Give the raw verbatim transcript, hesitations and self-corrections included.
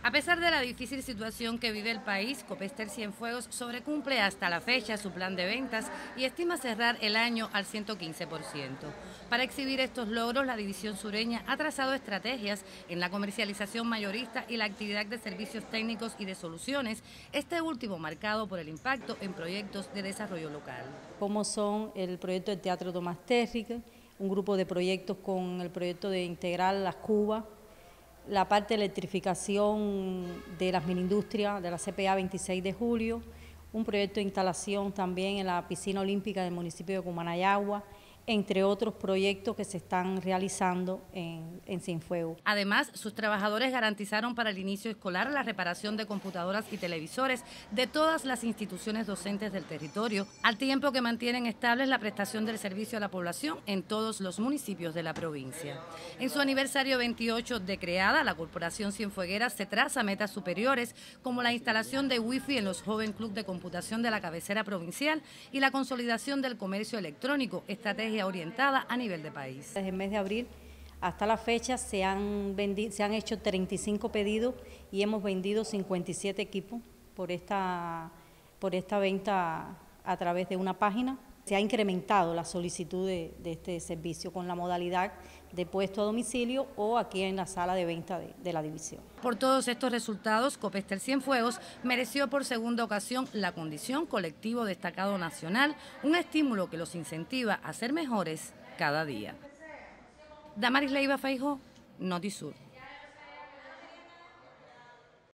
A pesar de la difícil situación que vive el país, Copester Cienfuegos sobrecumple hasta la fecha su plan de ventas y estima cerrar el año al ciento quince por ciento. Para exhibir estos logros, la división sureña ha trazado estrategias en la comercialización mayorista y la actividad de servicios técnicos y de soluciones, este último marcado por el impacto en proyectos de desarrollo local. Como son el proyecto del Teatro Tomás Terrique, un grupo de proyectos con el proyecto de integrar las cubas, la parte de electrificación de las mini-industrias de la C P A veintiséis de julio, un proyecto de instalación también en la piscina olímpica del municipio de Cumanayagua, entre otros proyectos que se están realizando en, en Cienfuegos. Además, sus trabajadores garantizaron para el inicio escolar la reparación de computadoras y televisores de todas las instituciones docentes del territorio, al tiempo que mantienen estables la prestación del servicio a la población en todos los municipios de la provincia. En su aniversario veintiocho de creada, la Corporación Cienfueguera se traza metas superiores como la instalación de wifi en los Joven Club de Computación de la cabecera provincial y la consolidación del comercio electrónico, estrategia orientada a nivel de país. Desde el mes de abril hasta la fecha se han, vendido, se han hecho treinta y cinco pedidos y hemos vendido cincuenta y siete equipos por esta, por esta venta a través de una página. Se ha incrementado la solicitud de, de este servicio con la modalidad de puesto a domicilio o aquí en la sala de venta de, de la división. Por todos estos resultados, Copester Cienfuegos mereció por segunda ocasión la condición colectivo destacado nacional, un estímulo que los incentiva a ser mejores cada día. Damaris Leiva Feijó, Notisur.